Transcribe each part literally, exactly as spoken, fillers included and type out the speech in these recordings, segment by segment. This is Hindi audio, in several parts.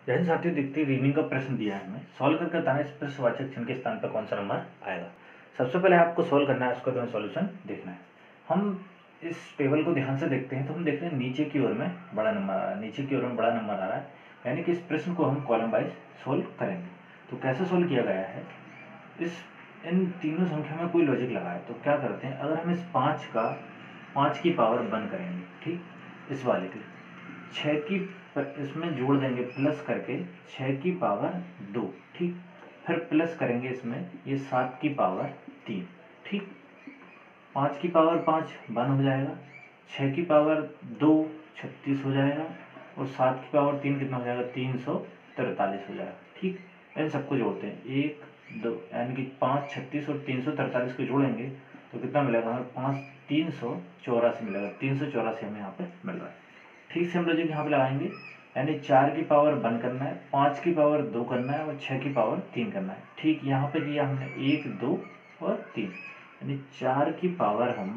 जैसे साथियों देखते रीडिंग का प्रश्न दिया है हमें, सॉल्व करके बताना इस प्रश्नवाचक चिन्ह के स्थान पर कौन सा नंबर आएगा। सबसे पहले आपको सॉल्व करना है, उसका तुम्हें सॉल्यूशन देखना है। हम इस टेबल को ध्यान से देखते हैं तो हम देख रहे हैं नीचे की ओर में बड़ा नंबर आ रहा है, नीचे की ओर में बड़ा नंबर आ रहा है, यानी कि इस प्रश्न को हम कॉलम वाइज सोल्व करेंगे। तो कैसे सोल्व किया गया है, इस इन तीनों संख्या में कोई लॉजिक लगा है। तो क्या करते हैं, अगर हम इस पाँच का पाँच की पावर वन करेंगे, ठीक, इस वाले की छः की इसमें जोड़ देंगे प्लस करके छः की पावर दो, ठीक, फिर प्लस करेंगे इसमें ये सात की पावर तीन, ठीक, पाँच की पावर पाँच वन हो जाएगा, छः की पावर दो छत्तीस हो जाएगा, और सात की पावर तीन कितना हो जाएगा, तीन सौ तरतालीस हो जाएगा, ठीक। इन सबको जोड़ते हैं, एक दो यानी कि पाँच छत्तीस और तीन सौ तरतालीस को जोड़ेंगे तो कितना मिलेगा हमें, पाँच तीन सौ चौरासी मिलेगा, तीन सौ चौरासी हमें यहाँ पे मिल रहा है। ठीक से हम लॉजिक यहाँ पे लगाएंगे, यानी चार की पावर वन करना है, पाँच की पावर दो करना है और छः की पावर तीन करना है। ठीक, यहाँ पे दिया हमने एक दो और तीन, यानी चार की पावर हम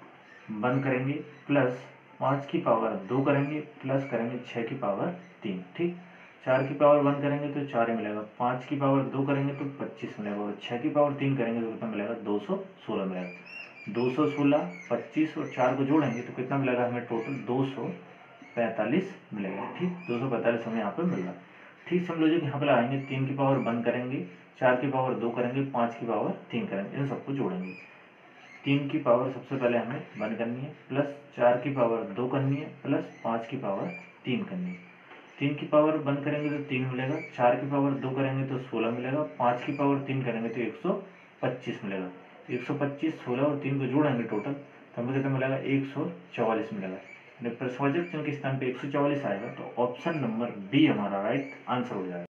वन करेंगे प्लस पाँच की पावर दो करेंगे प्लस करेंगे छः की पावर तीन, ठीक। चार की पावर वन करेंगे तो चार ही मिलेगा, पाँच की पावर दो करेंगे तो पच्चीस मिलेगा, और छः की पावर तीन करेंगे तो कितना मिलेगा, दो सौ सोलह मिलेगा। दो सौ सोलह पच्चीस और चार को जोड़ेंगे तो कितना मिलेगा हमें, टोटल दो सौ पैंतालीस मिलेगा, ठीक, दो सौ पैंतालीस हमें यहाँ पे मिल रहा है। ठीक से हम लॉजिक यहाँ पे लगाएंगे, तीन की पावर वन करेंगे, चार की पावर दो करेंगे, पाँच की पावर तीन करेंगे, इन सबको जोड़ेंगे। तीन की पावर सबसे पहले हमें वन करनी है, प्लस चार की पावर दो करनी है, प्लस पाँच की पावर तीन करनी है। तीन की पावर वन करेंगे तो तीन मिलेगा, चार की पावर दो करेंगे तो सोलह मिलेगा, पाँच की पावर तीन करेंगे तो एक सौ पच्चीस मिलेगा। एक सौ पच्चीस सोलह और तीन को जोड़ेंगे टोटल तो हमें कितना मिलेगा, एक सौ चौवालीस मिलेगा। प्रश्नवाचक चिन्ह के स्थान पे एक सौ चौवालीस आएगा, तो ऑप्शन नंबर बी हमारा राइट आंसर हो जाएगा।